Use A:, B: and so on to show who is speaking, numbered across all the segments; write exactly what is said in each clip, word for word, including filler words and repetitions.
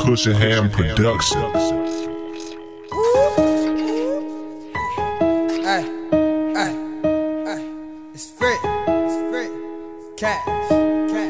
A: Cushingham Production.
B: Hey, hey, hey, it's free, it's free, cash, cash.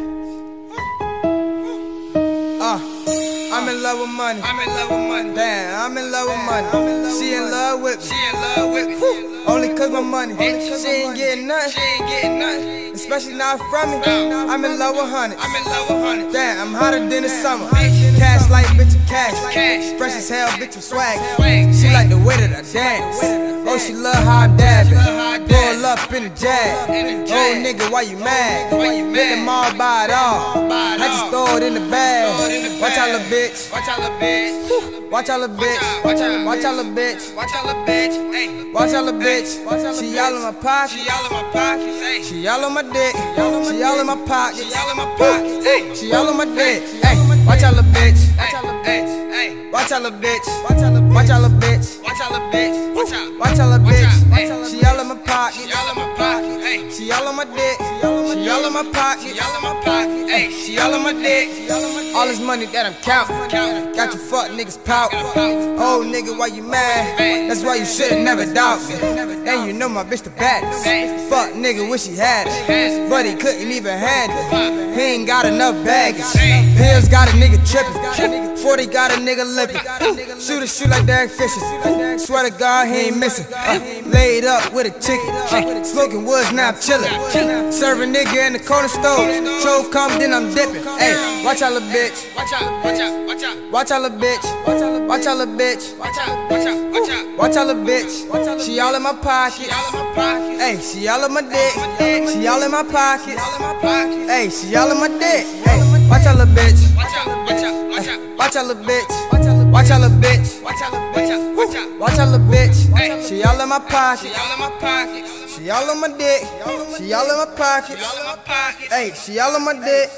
B: Uh, I'm in love with money. I'm in love with money. Damn, I'm in love with money. She in love with me. She in love with me. Only cause my money. She ain't getting nothing. She ain't getting nothing. Especially not from me. I'm in love with honey. I'm in love with honey. Damn, I'm hotter than the summer. Cash like bitch, cash. Fresh as hell, bitch, with swag. She like the way that I dance. Oh, she love how I dabbing. Pull up in the jag. Oh, nigga, why you mad? Let them all buy it all. I just throw it in the bag. Watch out, little bitch. Watch out, little bitch. Watch out, little bitch. Watch out, little bitch. Watch out, little bitch. Watch out, little bitch. She all in my pocket. She all in my pocket. She all on my dick. She all in my pocket. She all in my pocket. She all on my dick. Hey, watch out, little bitch. Watch out, little bitch. Watch out, little bitch. Watch out, little bitch. Watch out, little bitch. Watch out, watch out, little bitch. She all in my pocket. She all in my pocket. She all on my dick. She all in my pocket. She all in my pocket. Hey, she all on my dick. All this money that I'm counting, got you fuck niggas pout. Oh nigga, why you mad? That's why you should've never doubt me. And you know my bitch the baddest. Fuck nigga, wish he had it, but he couldn't even handle it. He ain't got enough baggage. Pills got a nigga trippin'. forty got a nigga lippin'. Shoot a shoot like Derek Fisher. Swear to God, he ain't missing. Uh, laid up with a chicken. Uh, smoking woods, now I'm chillin'. Serving nigga in the corner store. Trove come, then I'm dipping. Hey, watch out, little bitch. Watch out, watch out, watch out. Watch out, little bitch. Watch out, little bitch. Watch out, watch out, watch out. Watch out, little bitch. She all in my pocket. Hey, she all in my dick. She all in my pocket. Hey, she all in my dick. Hey, watch out, little bitch. Watch out, watch out, watch out. Watch out, little bitch. Watch out, little bitch. Watch out, watch out, watch out. Watch out, little bitch. She all in my pocket. She all in my pocket. She all on my dick. She all in my pocket. Hey, she all on my dick.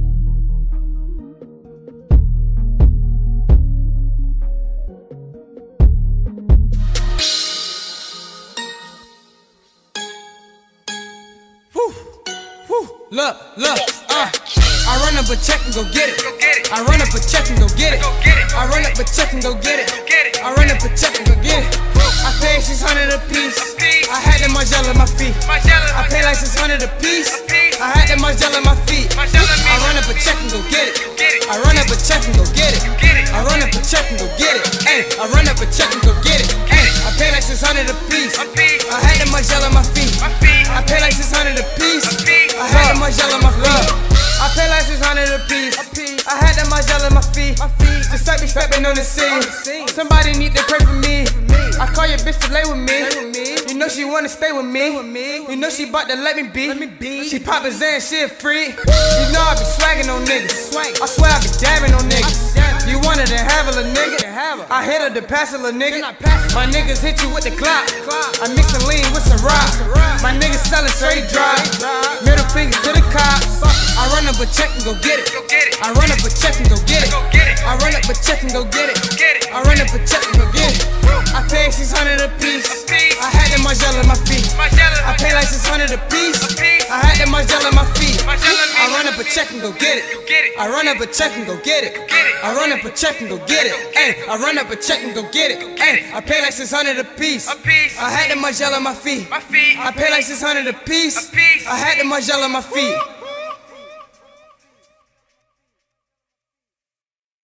B: Look, look, uh, I run up a check and go get it. I run up a check and go get it. I run up a check and go get it. I run up a check and go get it. I paid six hundred a piece. I had the Margiela at my feet. I paid like six hundred a piece. I had the Margiela at my feet. I run up a check and go get it. I run up a check and go get it. I run up a check and go get it. Hey, I run up a check and go get it. Hey, I paid like six hundred a piece. I had the Margiela at my feet. I paid like six hundred a piece. I had the Margiela at my feet. I pay like six hundred a piece. I had that Margiela at my feet. Just like me stepping on the scene. Somebody need to pray for me. I call your bitch to lay with me. You know she wanna stay with me. You know she bout to let me be. She poppin' Zan, she a freak. You know I be swaggin' on niggas. I swear I be dabbing on niggas. You wanted to have a little nigga. I hit her to pass a little nigga. My niggas hit you with the clock. I mix and lean with some rock. My niggas sellin' straight dry. Middle fingers to the cops. I run up a check and go get it. I run up a check and go get it. I run up a check and go get it. I run up a check and go get it. I paid six hundred a piece. I had the Margiela at my feet. I paid like six hundred a piece. I had the Margiela at my feet. I run up a check and go get it. I run up a check and go get it. I run up a check and go get it. Hey, I run up a check and go get it. Hey, I paid like six hundred a piece. I had the Margiela at my feet. I paid like six hundred a piece. I had the Margiela at my feet.